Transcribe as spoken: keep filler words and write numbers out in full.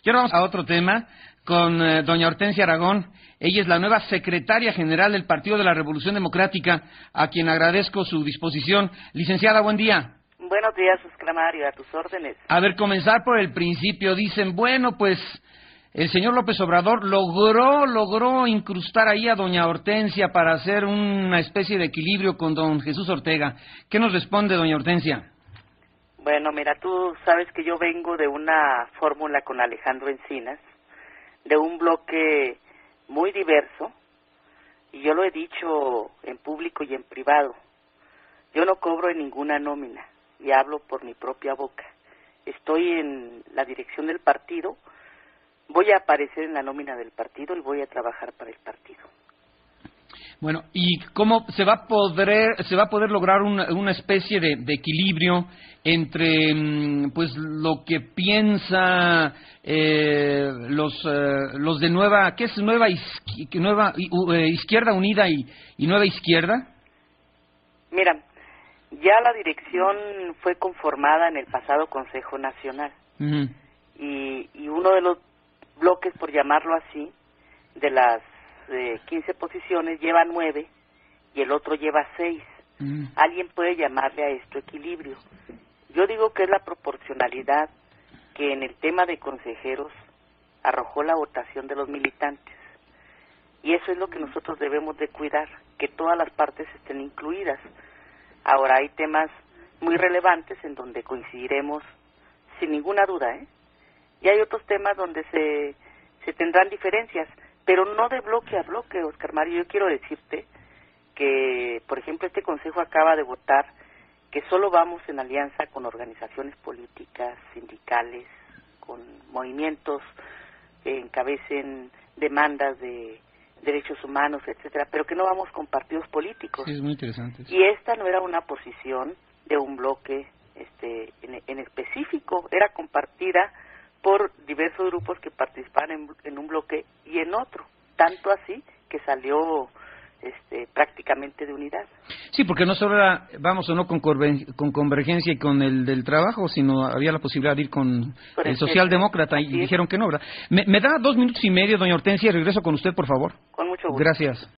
Y ahora vamos a otro tema con eh, doña Hortensia Aragón. Ella es la nueva secretaria general del Partido de la Revolución Democrática, a quien agradezco su disposición. Licenciada, buen día. Buenos días, Oscar Mario, a tus órdenes. A ver, comenzar por el principio. Dicen, bueno, pues el señor López Obrador logró, logró incrustar ahí a doña Hortensia para hacer una especie de equilibrio con don Jesús Ortega. ¿Qué nos responde doña Hortensia? Bueno, mira, tú sabes que yo vengo de una fórmula con Alejandro Encinas, de un bloque muy diverso, y yo lo he dicho en público y en privado. Yo no cobro en ninguna nómina, y hablo por mi propia boca. Estoy en la dirección del partido, voy a aparecer en la nómina del partido y voy a trabajar para el partido. Bueno, ¿y cómo se va a poder se va a poder lograr una, una especie de, de equilibrio entre pues lo que piensa eh, los eh, los de nueva qué es nueva izqui, nueva uh, izquierda unida y, y nueva izquierda? Mira, ya la dirección fue conformada en el pasado Consejo Nacional. Uh-huh. y, y uno de los bloques, por llamarlo así, de las eh, quince posiciones lleva nueve y el otro lleva seis. Mm. Alguien puede llamarle a esto equilibrio. Yo digo que es la proporcionalidad que en el tema de consejeros arrojó la votación de los militantes. Y eso es lo que nosotros debemos de cuidar, que todas las partes estén incluidas. Ahora hay temas muy relevantes en donde coincidiremos sin ninguna duda, ¿eh? Y hay otros temas donde se, se tendrán diferencias, pero no de bloque a bloque, Oscar Mario. Yo quiero decirte que, por ejemplo, este Consejo acaba de votar que solo vamos en alianza con organizaciones políticas, sindicales, con movimientos que encabecen demandas de derechos humanos, etcétera, pero que no vamos con partidos políticos. Sí, es muy interesante. Y esta no era una posición de un bloque este, en, en específico, era compartida por diversos grupos que participaban en, en un bloque y en otro, tanto así que salió este, prácticamente de unidad. Sí, porque no solo era, vamos o no, con, con Convergencia y con el del Trabajo, sino había la posibilidad de ir con por el Socialdemócrata, y dijeron que no, ¿verdad? Me, me da dos minutos y medio, doña Hortensia, y regreso con usted, por favor. Con mucho gusto. Gracias.